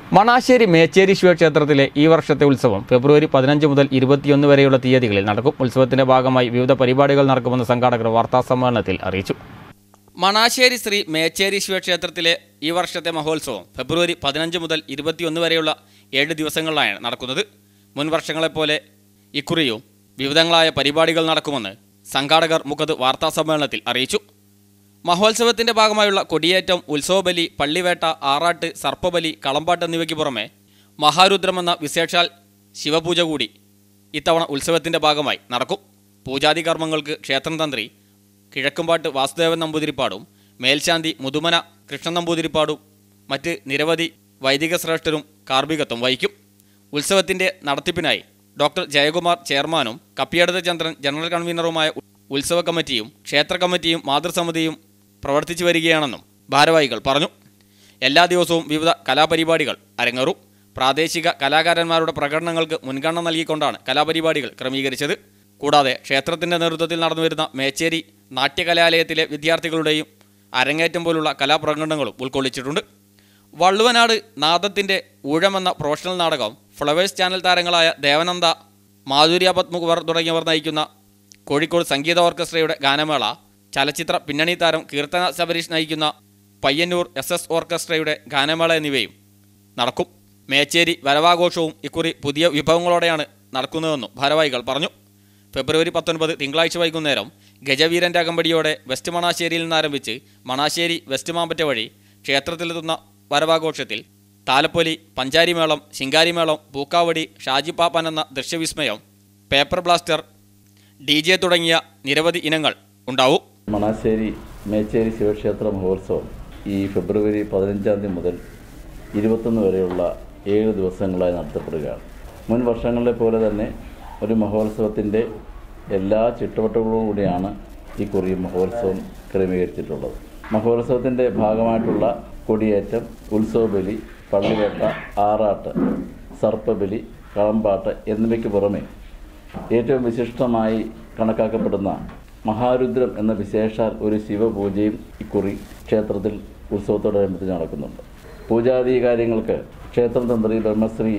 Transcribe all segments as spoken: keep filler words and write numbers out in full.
മണാശ്ശേരി മേച്ചേരി ശിവക്ഷേത്രത്തിലെ ഈ വർഷത്തെ ഉത്സവം ഫെബ്രുവരി പതിനഞ്ച് മുതൽ ഇരുപത്തിയൊന്ന് വരെയുള്ള തീയതികളിൽ നടക്കും. ഉത്സവത്തിന്റെ ഭാഗമായി വിവിധ പരിപാടികൾ നടക്കുമെന്ന് സംഘാടകർ വാർത്താസമ്മേളനത്തിൽ അറിയിച്ചു. മണാശ്ശേരി ശ്രീ മേച്ചേരി ശിവക്ഷേത്രത്തിലെ ഈ വർഷത്തെ മഹോത്സവം ഫെബ്രുവരി പതിനഞ്ച് മുതൽ ഇരുപത്തിയൊന്ന് വരെയുള്ള ഏഴ് ദിവസങ്ങളിലാണ് നടക്കുന്നത്. മുൻ വർഷങ്ങളെപ്പോലെ ഇക്കുറിയും വിവിധങ്ങളായ പരിപാടികൾ നടക്കുമെന്ന് സംഘാടകർ മുഖത്ത് വാർത്താസമ്മേളനത്തിൽ അറിയിച്ചു. മഹോത്സവത്തിന്റെ ഭാഗമായുള്ള കൊടിയേറ്റം, ഉത്സവബലി, പള്ളിവേട്ട, ആറാട്ട്, സർപ്പബലി, കളമ്പാട്ട് എന്നിവയ്ക്ക് പുറമെ മഹാരുദ്രമെന്ന വിശേഷാൽ ശിവപൂജ കൂടി ഇത്തവണ ഉത്സവത്തിന്റെ ഭാഗമായി നടക്കും. പൂജാതി കർമ്മങ്ങൾക്ക് ക്ഷേത്രം തന്ത്രി കിഴക്കുംപാട്ട് വാസുദേവൻ നമ്പൂതിരിപ്പാടും മേൽശാന്തി മുതുമന കൃഷ്ണൻ നമ്പൂതിരിപ്പാടും മറ്റ് നിരവധി വൈദിക ശ്രേഷ്ഠരും കാർമ്മികത്വം വഹിക്കും. ഉത്സവത്തിന്റെ നടത്തിപ്പിനായി ഡോക്ടർ ജയകുമാർ ചെയർമാനും കപ്പിയടത്ത് ചന്ദ്രൻ ജനറൽ കൺവീനറുമായ ഉത്സവ കമ്മിറ്റിയും ക്ഷേത്ര കമ്മിറ്റിയും മാതൃസമിതിയും പ്രവർത്തിച്ചു വരികയാണെന്നും ഭാരവാഹികൾ പറഞ്ഞു. എല്ലാ ദിവസവും വിവിധ കലാപരിപാടികൾ അരങ്ങേറും. പ്രാദേശിക കലാകാരന്മാരുടെ പ്രകടനങ്ങൾക്ക് മുൻഗണന നൽകിക്കൊണ്ടാണ് കലാപരിപാടികൾ ക്രമീകരിച്ചത്. കൂടാതെ ക്ഷേത്രത്തിൻ്റെ നേതൃത്വത്തിൽ നടന്നുവരുന്ന മേച്ചേരി നാട്യകലാലയത്തിലെ വിദ്യാർത്ഥികളുടെയും അരങ്ങേറ്റം പോലുള്ള കലാപ്രകടനങ്ങളും ഉൾക്കൊള്ളിച്ചിട്ടുണ്ട്. വള്ളുവനാട് നാദത്തിൻ്റെ ഊഴമെന്ന പ്രൊഫഷണൽ നാടകം, ഫ്ലവേഴ്സ് ചാനൽ താരങ്ങളായ ദേവനന്ദ, മാധുര്യ പത്മകുമാർ തുടങ്ങിയവർ നയിക്കുന്ന കോഴിക്കോട് സംഗീത ഓർക്കസ്ട്രയുടെ ഗാനമേള, ചലച്ചിത്ര പിന്നണി താരം കീർത്തന ശബരീഷ് നയിക്കുന്ന പയ്യന്നൂർ എസ് എസ് ഓർക്കസ്ട്രയുടെ ഗാനമേള എന്നിവയും നടക്കും. മേച്ചേരി വരവാഘോഷവും ഇക്കുറി പുതിയ വിഭവങ്ങളോടെയാണ് നടക്കുന്നതെന്നും ഭാരവാഹികൾ പറഞ്ഞു. ഫെബ്രുവരി പത്തൊൻപത് തിങ്കളാഴ്ച വൈകുന്നേരം ഗജവീരൻ്റെ അകമ്പടിയോടെ വെസ്റ്റ് മണാശ്ശേരിയിൽ നിന്നാരംഭിച്ച് മണാശ്ശേരി വെസ്റ്റ് മാമ്പറ്റ വഴി ക്ഷേത്രത്തിലെത്തുന്ന വരവാഘോഷത്തിൽ താലപ്പൊലി, പഞ്ചാരിമേളം, ശിങ്കാരിമേളം, പൂക്കാവടി, ഷാജിപ്പാപ്പൻ എന്ന ദൃശ്യവിസ്മയം, പേപ്പർ ബ്ലാസ്റ്റർ, ഡി ജെ തുടങ്ങിയ നിരവധി ഇനങ്ങൾ ഉണ്ടാവും. മണാശ്ശേരി മേച്ചേരി ശിവക്ഷേത്ര മഹോത്സവം ഈ ഫെബ്രുവരി പതിനഞ്ചാം തീയതി മുതൽ ഇരുപത്തൊന്ന് വരെയുള്ള ഏഴ് ദിവസങ്ങളായി നടത്തപ്പെടുകയാണ്. മുൻ വർഷങ്ങളിലെ പോലെ തന്നെ ഒരു മഹോത്സവത്തിൻ്റെ എല്ലാ ചിട്ടവട്ടങ്ങളോടും കൂടിയാണ് ഈ കുറി മഹോത്സവം ക്രമീകരിച്ചിട്ടുള്ളത്. മഹോത്സവത്തിൻ്റെ ഭാഗമായിട്ടുള്ള കൊടിയേറ്റം, ഉത്സവബലി, പള്ളിവേട്ട, ആറാട്ട്, സർപ്പബലി, കളമ്പാട്ട് എന്നിവയ്ക്ക് പുറമെ ഏറ്റവും വിശിഷ്ടമായി കണക്കാക്കപ്പെടുന്ന മഹാരുദ്രം എന്ന വിശേഷാൽ ഒരു ശിവപൂജയും ഇക്കുറി ക്ഷേത്രത്തിൽ ഉത്സവത്തോടനുബന്ധിച്ച് നടക്കുന്നുണ്ട്. പൂജാതി കാര്യങ്ങൾക്ക് ക്ഷേത്രം തന്ത്രി ബ്രഹ്മശ്രീ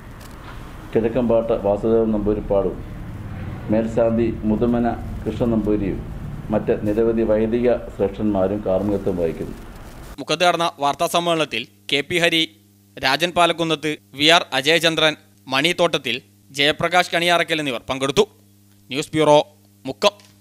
കിഴക്കമ്പാട്ട് വാസുദേവൻ നമ്പൂരിപ്പാടും മേൽശാന്തി മുതുമന കൃഷ്ണൻ നമ്പൂരിയും മറ്റ് നിരവധി വൈദിക ശ്രേഷ്ഠന്മാരും കാർമ്മികത്വം വഹിക്കുന്നു. മുഖത്ത് നടന്ന വാർത്താ സമ്മേളനത്തിൽ K P Hari, Rajan Palakkunnath, V R Ajayachandran, Mani Thottathil, Jayaprakash Kaniyarakkal എന്നിവർ പങ്കെടുത്തു. News bureau, Mukkam.